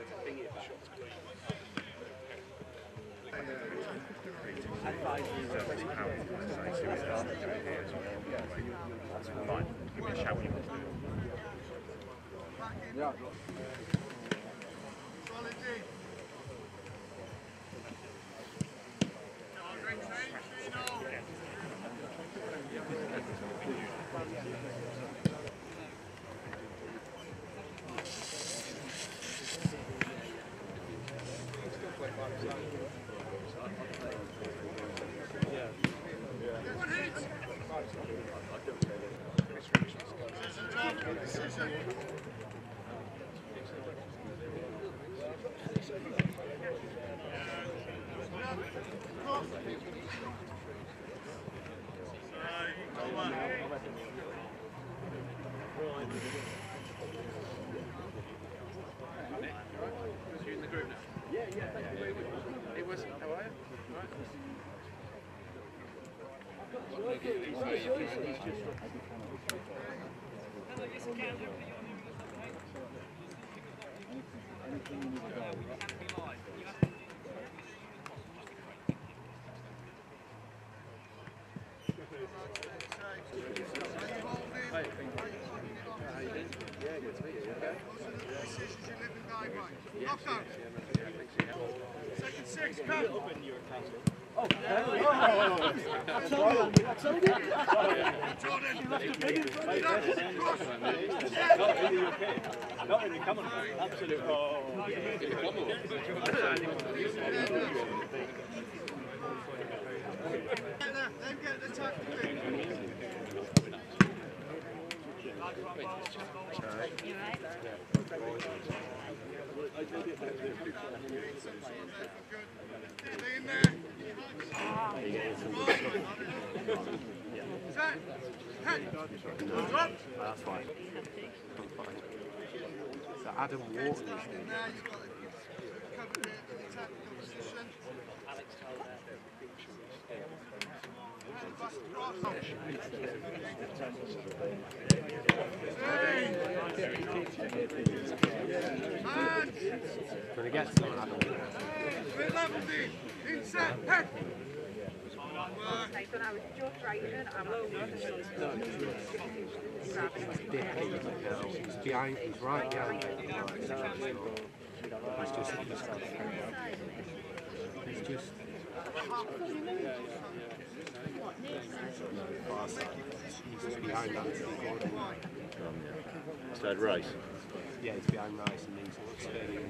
Fine. Give me a shout when you want to do it. Yeah. Second six, come! Oh, Not in the camera, absolutely. Then get the tackle in. Stay in there. That's fine. So Adam Wharton. When it gets to Adam. Inside, head. I was just writing, I'm He's behind, he's right behind it. He's just he's behind that. Third race. Yeah, he's behind Rice and he's spinning.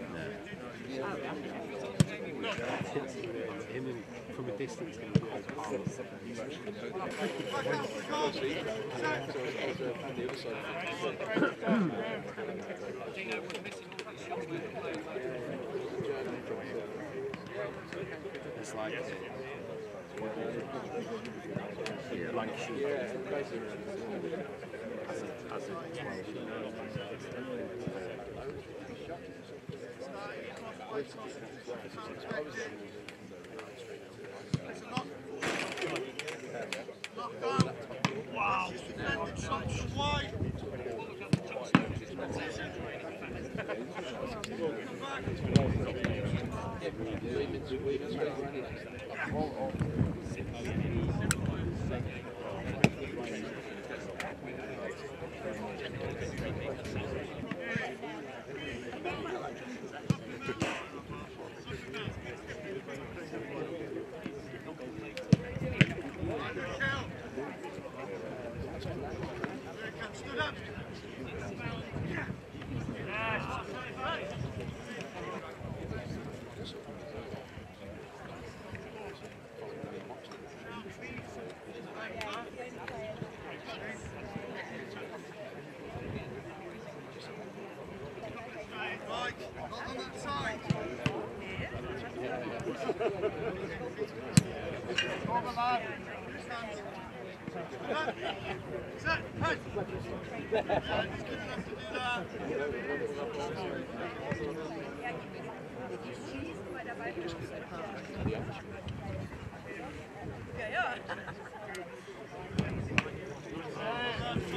Him and from a distance can be it's like blank sheet as a 12. Wow! Shots wide.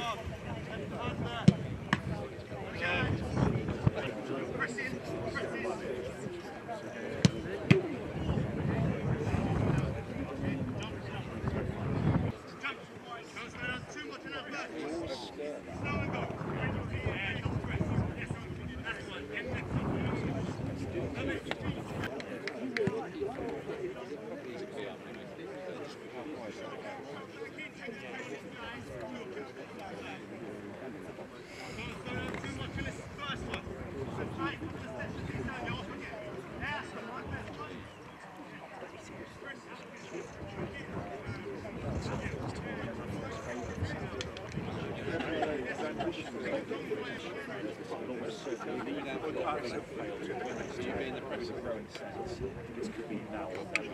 Press in. in the process of growing sense. This could be now or never.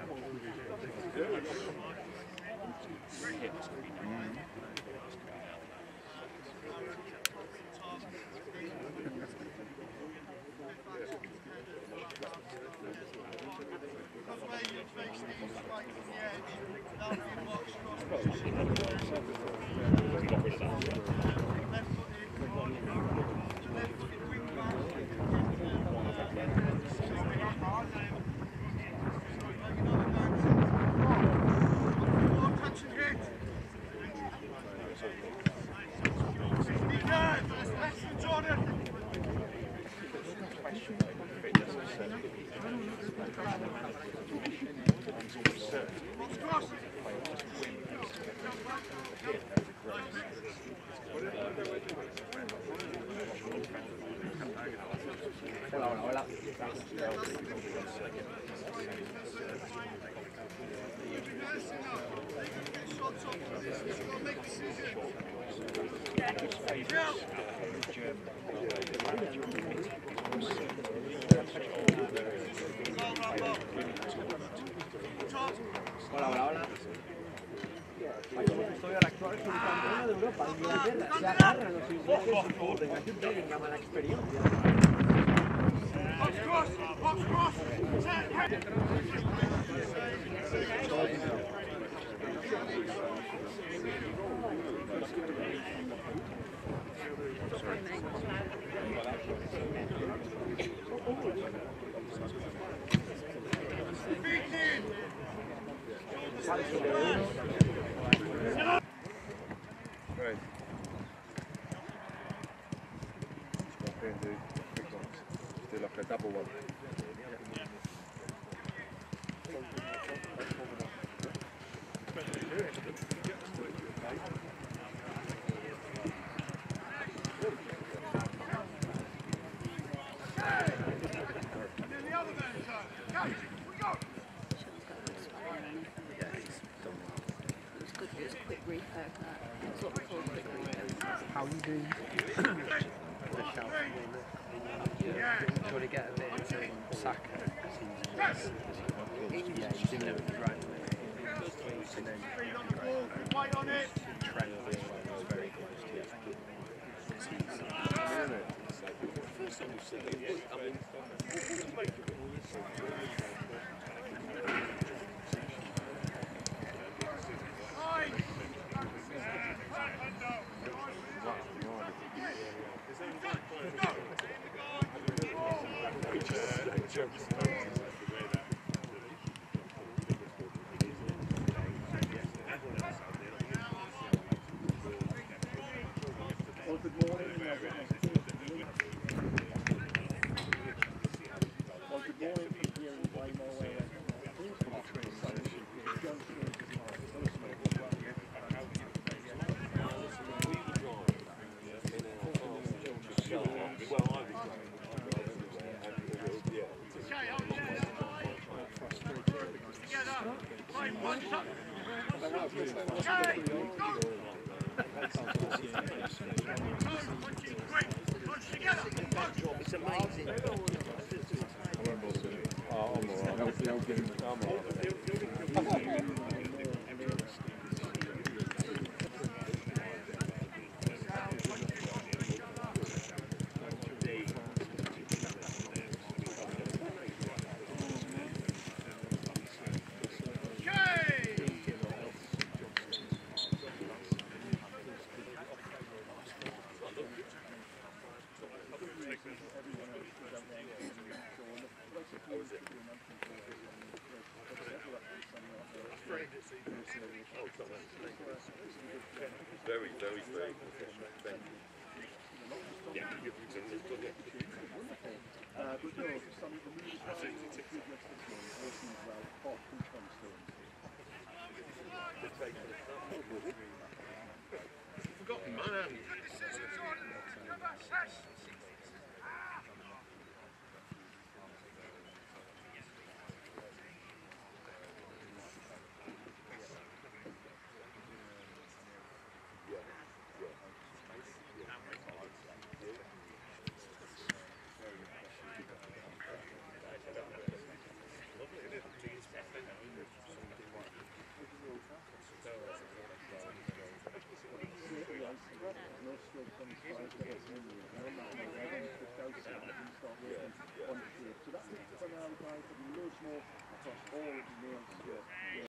Hola. Hola. Como custodio actual subcampeona de Europa, Inglaterra, se agarran los ingleses y joden, aquí Bellingham a la experiencia. Right. Do like a double one. How you doing? Do you want to get a bit into Saka? He's doing everything right. And then Trent as well is very close to it. It's amazing. Very professional. Thank you. Forgotten, man. So that's it for now, guys. There'll be loads more across all of the nails.